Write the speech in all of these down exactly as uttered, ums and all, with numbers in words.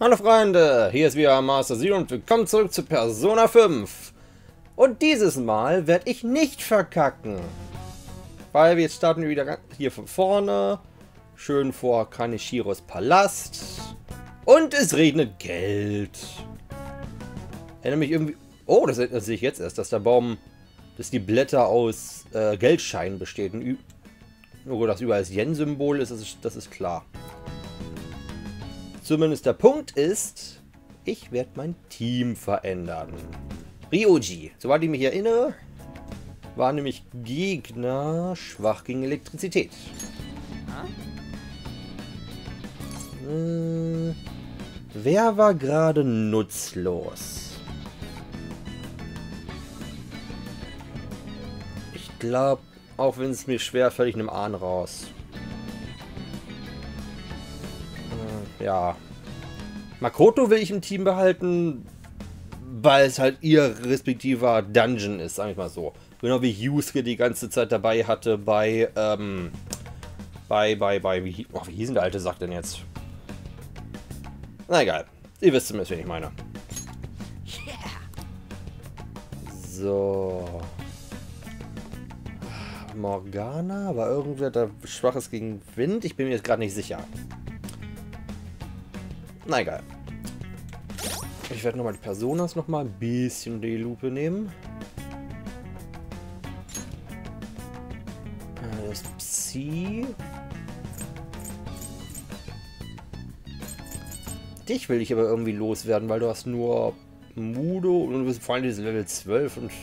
Hallo Freunde, hier ist wieder Master Zero und willkommen zurück zu Persona fünf. Und dieses Mal werde ich nicht verkacken. Weil wir jetzt starten wir wieder hier von vorne. Schön vor Kaneshiros Palast. Und es regnet Geld. Erinnere mich irgendwie... Oh, das, das sehe ich jetzt erst, dass der Baum... dass die Blätter aus äh, Geldscheinen bestehen. Nur das überall das Yen-Symbol ist, das ist, das ist klar. Zumindest der Punkt ist, ich werde mein Team verändern. Ryoji, soweit ich mich erinnere, war nämlich Gegner schwach gegen Elektrizität. Hm, wer war gerade nutzlos? Ich glaube, auch wenn es mir schwer fällt, ich nehme Ahn raus. Ja. Makoto will ich im Team behalten, weil es halt ihr respektiver Dungeon ist, sag ich mal so. Genau wie Yusuke die ganze Zeit dabei hatte bei, ähm, bei, bei, bei, wie, oh, wie hieß denn der alte Sack denn jetzt? Na egal. Ihr wisst zumindest, wen ich meine. So. Morgana, war irgendwer da Schwaches gegen Wind? Ich bin mir jetzt gerade nicht sicher. Na egal. Ich werde nochmal die Personas nochmal ein bisschen die Lupe nehmen. Das Psi. Dich will ich aber irgendwie loswerden, weil du hast nur Mudo und du bist vor allem dieses Level zwölf und...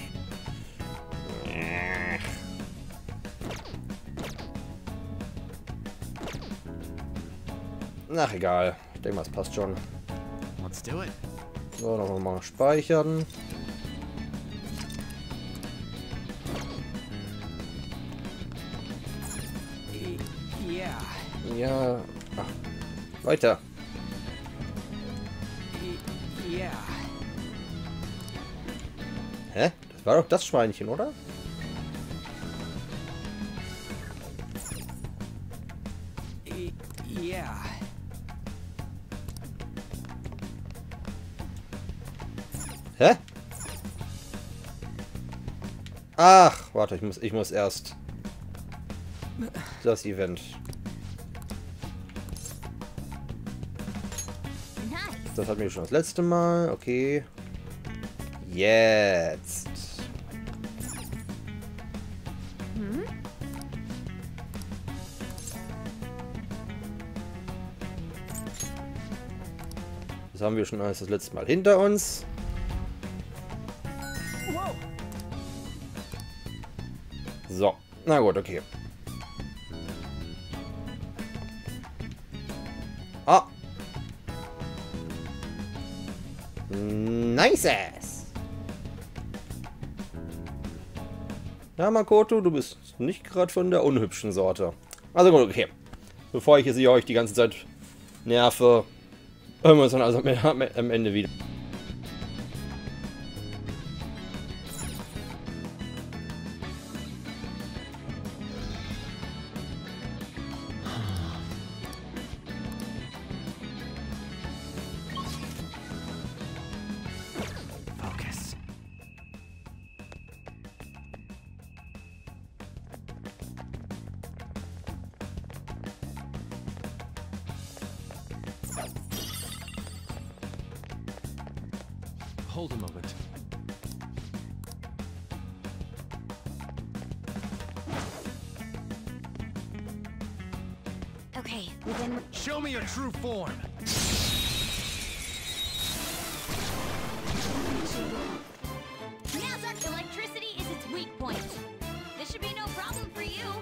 Ach egal. Ich denke mal, es passt schon. Let's do it. So, noch mal speichern. Yeah. Ja. Ach, weiter. Yeah. Hä? Das war doch das Schweinchen, oder? Yeah. Hä? Ach, warte, ich muss, ich muss erst das Event. Das hatten wir schon das letzte Mal. Okay. Jetzt. Das haben wir schon alles das letzte Mal hinter uns. So, na gut, okay. Ah. Nice ass. Ja, Makoto, du bist nicht gerade von der unhübschen Sorte. Also gut, okay. Bevor ich hier euch die ganze Zeit nerve, hören wir uns dann also am Ende wieder. Focus. Hold a moment. Okay, within... Show me your true form. Now electricity is its weak point. This should be no problem for you.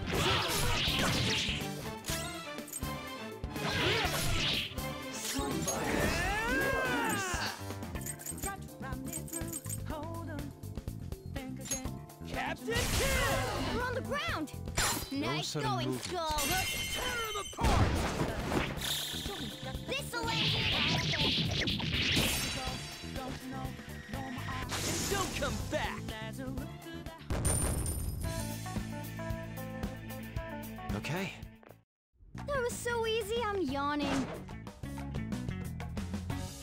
Captain Kidd! We're on the ground. Nice sudden going, movements. Skull. Tear them apart! This'll end Don't come back! Okay. That was so easy, I'm yawning.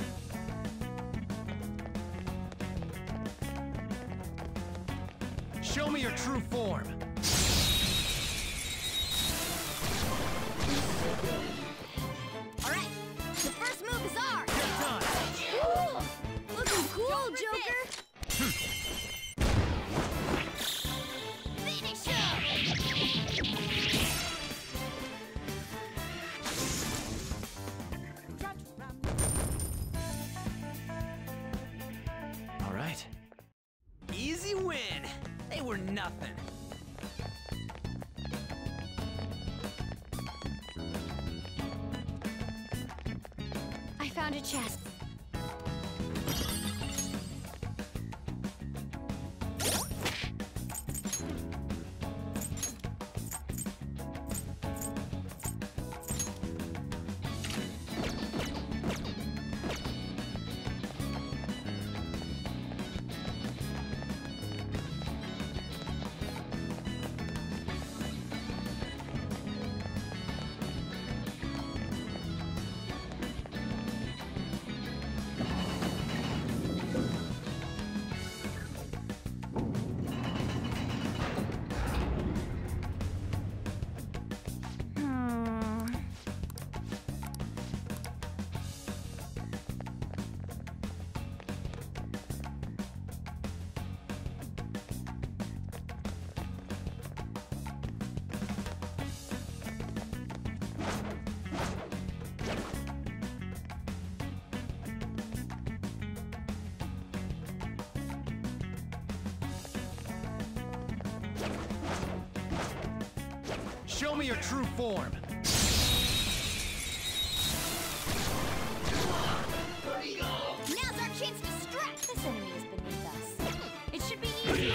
Show me your true form. All right, the first move is ours. Get done. Ooh, looking cool, Joker. Finish All right. Easy win. They were nothing. I found a chest. Show me your true form. Now's our chance to strike. This enemy is beneath us. It should be easy.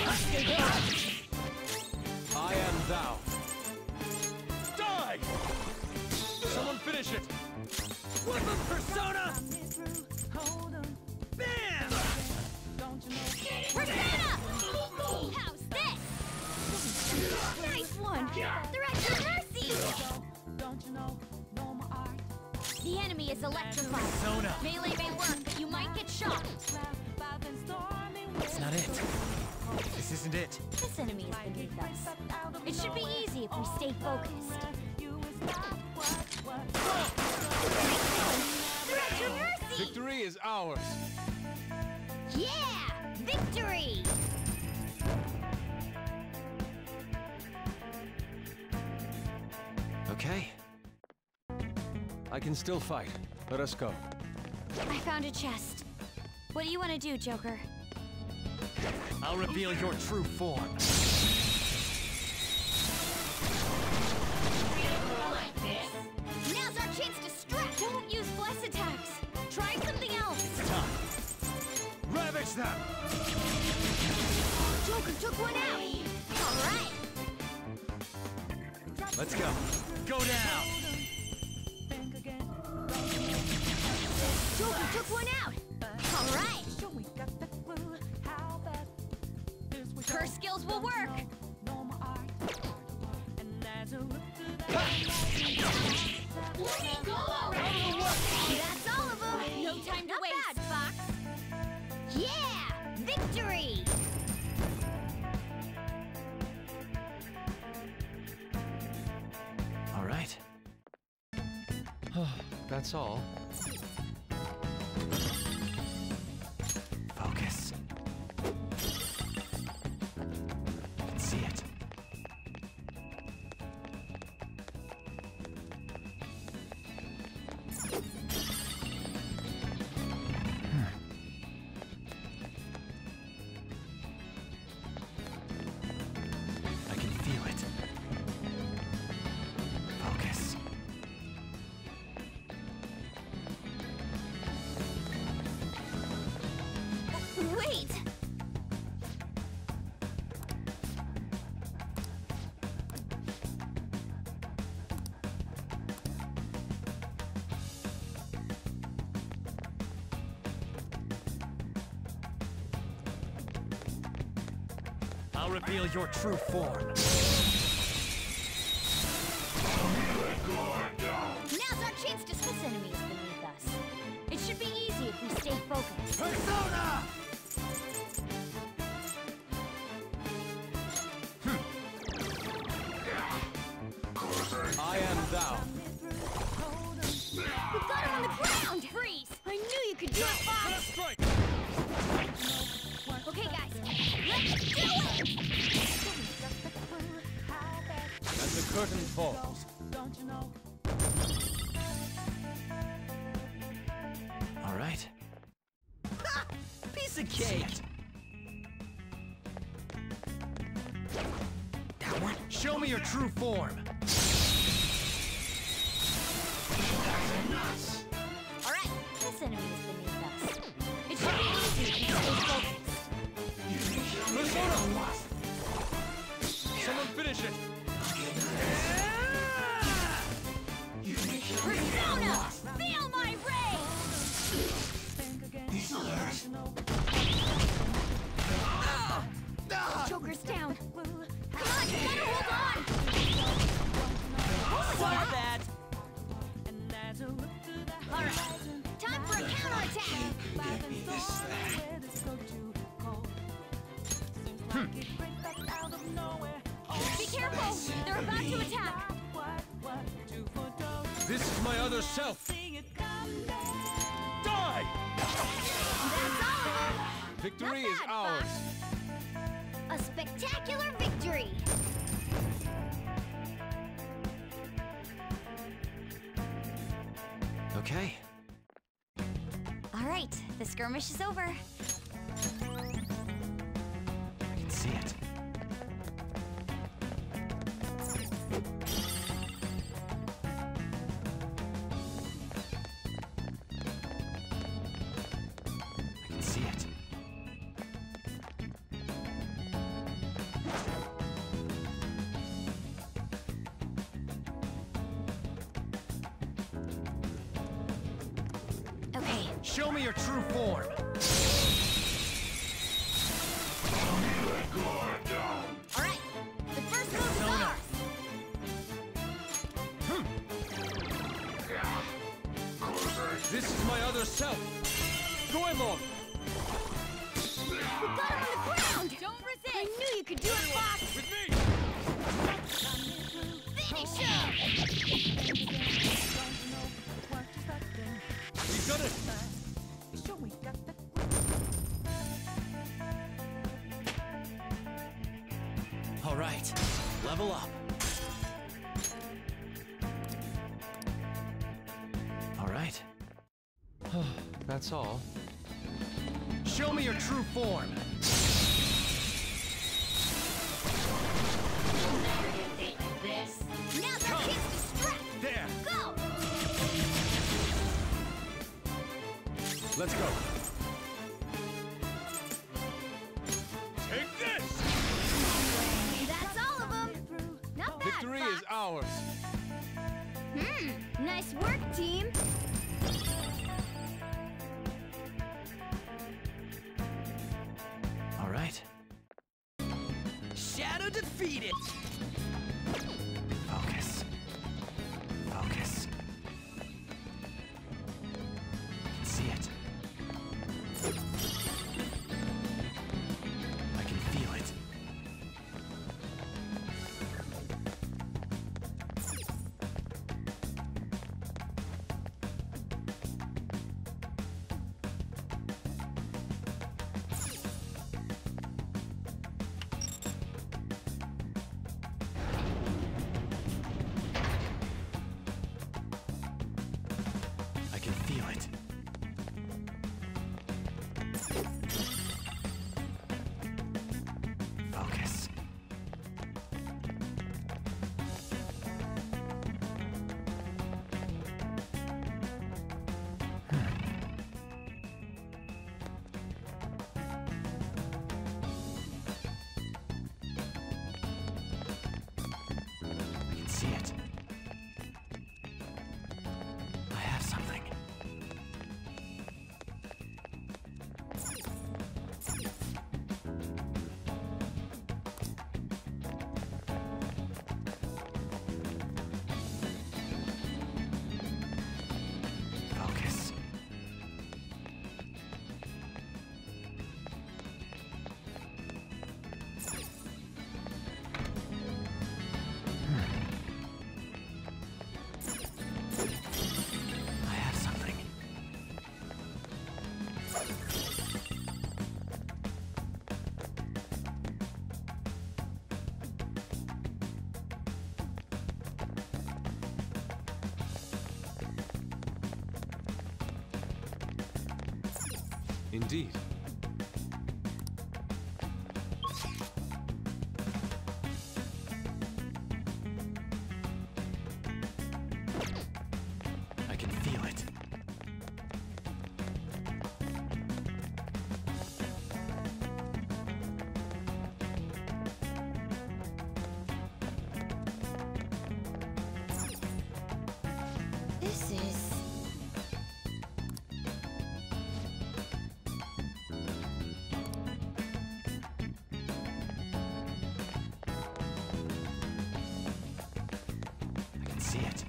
I am thou. Die! Someone finish it. Weapon persona. Bam! Persona! How's this? Nice one. Director Mercy! The enemy is electrified. Persona. Melee may work, but you might get shocked. That's not it. This isn't it. This enemy is beneath us. It should be easy if we stay focused. Director Mercy! Victory is ours. Yeah! Victory! Okay. I can still fight. Let us go. I found a chest. What do you want to do, Joker? I'll reveal your true form. Now's our chance to strike! Don't use bless attacks! Try something else! It's time. Ravage them! Joker took one out! Alright! Let's go. Go down! Joker took one out! Alright! Her skills will work! That's all of them! No time to Not waste! Bad, Fox! Yeah! Victory! All right. That's all. Focus. I can see it. I can feel it. Focus. Wait! I'll reveal your true form. Now's our chance to this enemy is beneath us. It should be easy if we stay focused. Persona! down. We got him on the ground! Freeze! I knew you could do it, Fox! Strike! Okay, guys, let's do it! And the curtain falls. All right. Ha! Piece of cake. That one. Show me your true form. All right, this enemy is beneath us. It should be easy to stay focused. Persona! Someone finish it. Persona! Feel my rage! Joker's down. Come on, you gotta hold on! Fire that! Alright, time for a counterattack! Be careful! They're about to attack! This is my other self. Die! That's all! Victory Not is bad, ours. Fox. A spectacular victory! Okay. Alright, the skirmish is over. I can see it. I can see it. Okay, Show me your true form. alright, the first move is ours! This is my other self. Goemon! We got him on the ground! Don't resist! I knew you could do it, Fox! With me! Finish him! We got it! All right, level up. All right. That's all. Show me your true form. Now's our chance to strike! There. Go! Let's go. Take this. That's all of them! Not bad, Victory Fox. is ours. Hmm, nice work, team! All right. Shadow defeated. Focus. Focus. I can see it. I can feel it. Indeed. I can feel it. This is... I can see it.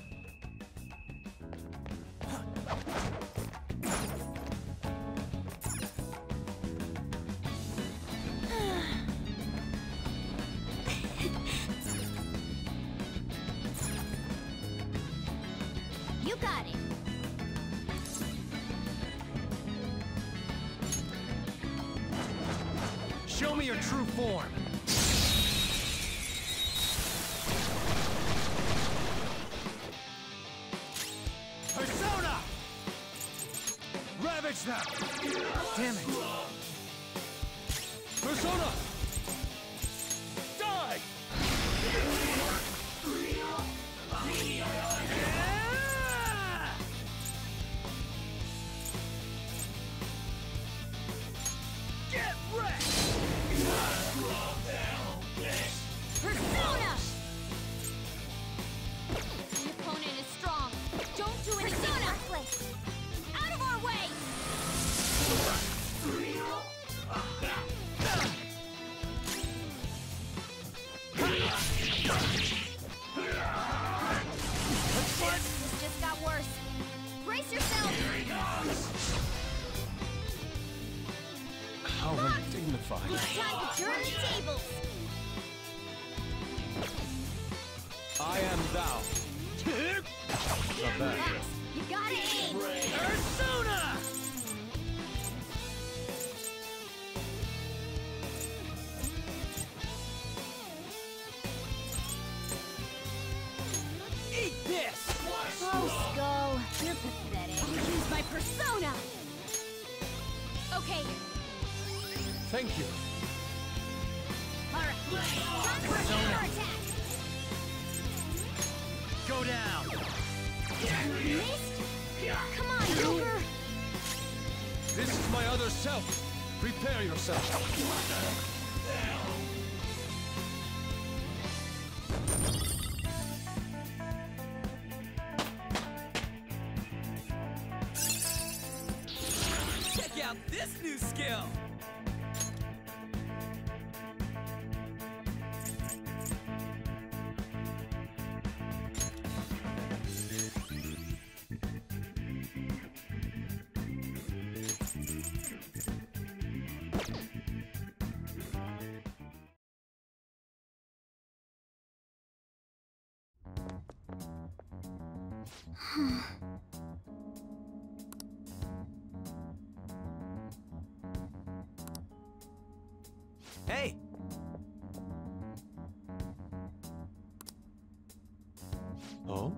You got it. Show me your true form. Persona! Ravage them! Damn it! Persona! Die! Yeah! Get wrecked! Persona! The opponent is strong. Don't do anything reckless. Out of our way! This just got worse. Brace yourself! How undignified. It's time to turn the tables! I am thou. Not bad. Max, you gotta aim! Persona! Eat this! Oh, Skull, you're pathetic. I'll use my persona! Okay, Thank you. alright. Time for a counter attack! Go down! Missed? Come on, Joker! This is my other self. Prepare yourself. Check out this new skill! Hey! Oh?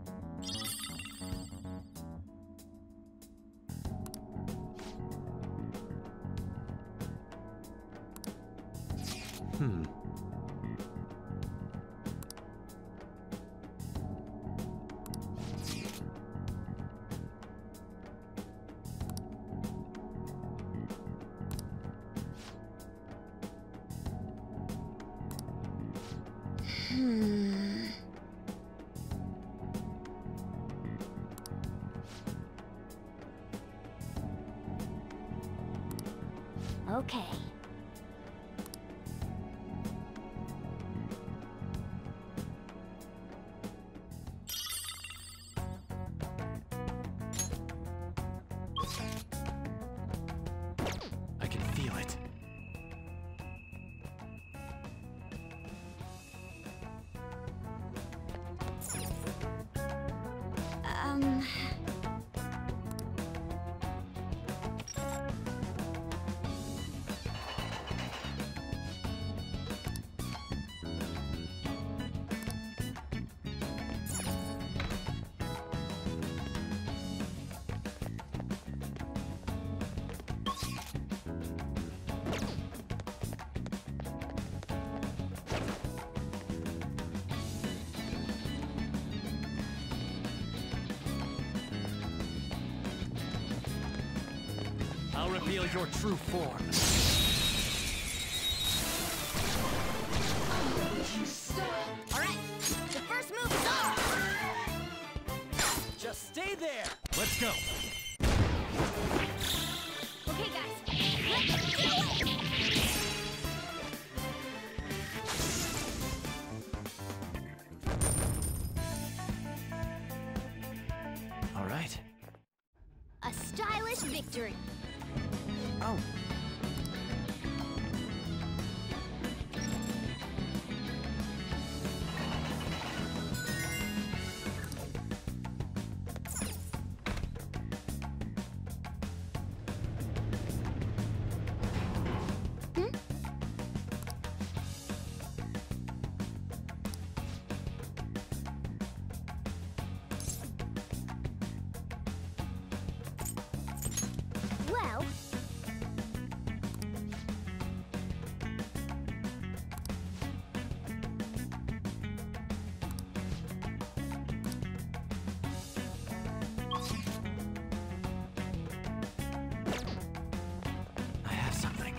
Hmm. Hmm. Okay. I can feel it. Um... I'll reveal your true form. Alright, the first move is off! Just stay there. Let's go. Okay, guys, let's do it! All right. A stylish victory. Oh. Well, I have something.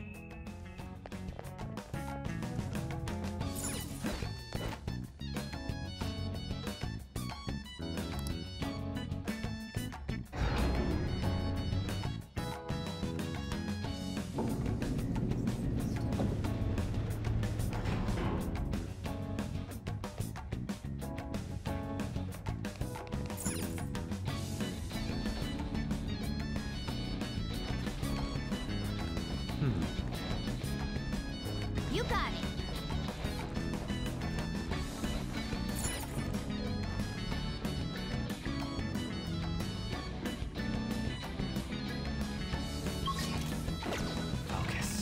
you got it. Focus.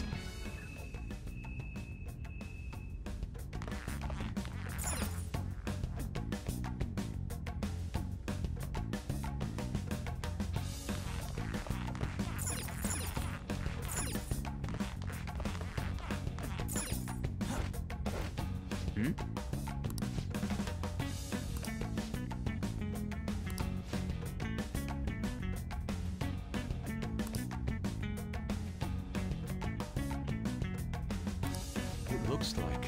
Hmm? It looks like.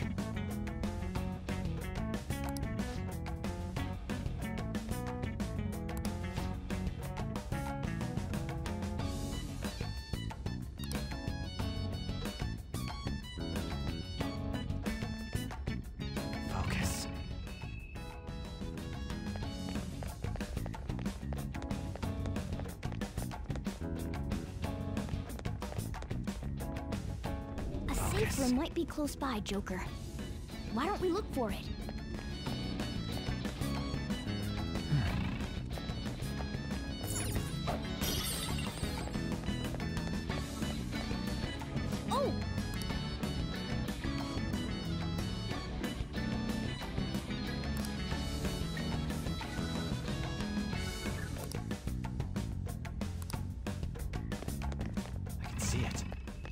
Focus. A safe room might be close by, Joker. Why don't we look for it? Oh! I can see it.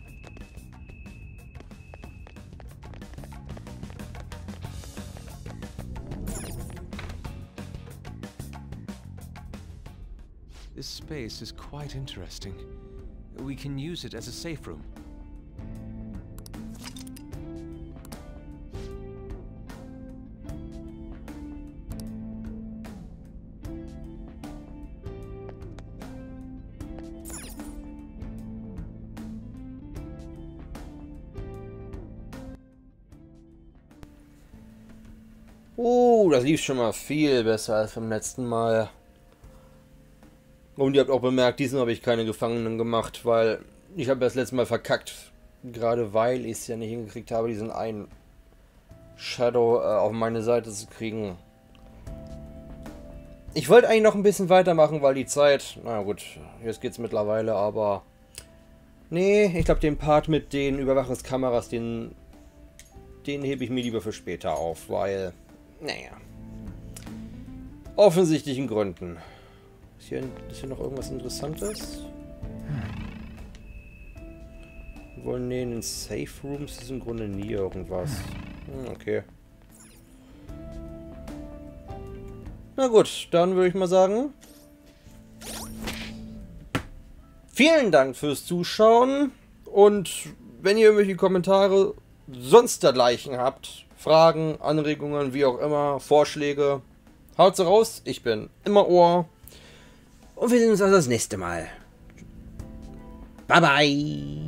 This space is quite interesting. We can use it as a safe room. Oh, das lief schon mal viel besser als beim letzten Mal. Und ihr habt auch bemerkt, diesmal habe ich keine Gefangenen gemacht, weil ich habe das letzte Mal verkackt. Gerade weil ich es ja nicht hingekriegt habe, diesen einen Shadow äh, auf meine Seite zu kriegen. Ich wollte eigentlich noch ein bisschen weitermachen, weil die Zeit... Na gut, jetzt geht's mittlerweile, aber... Nee, ich glaube den Part mit den Überwachungskameras, den... Den hebe ich mir lieber für später auf, weil... Naja. Offensichtlichen Gründen. Ist hier, ist hier noch irgendwas Interessantes? Wohl, nee, in den Safe Rooms ist im Grunde nie irgendwas. Hm, okay. Na gut, dann würde ich mal sagen... Vielen Dank fürs Zuschauen und wenn ihr irgendwelche Kommentare sonst dergleichen habt, Fragen, Anregungen, wie auch immer, Vorschläge, haut sie raus. Ich bin immer Ohr. Und wir sehen uns also das nächste Mal. Bye bye.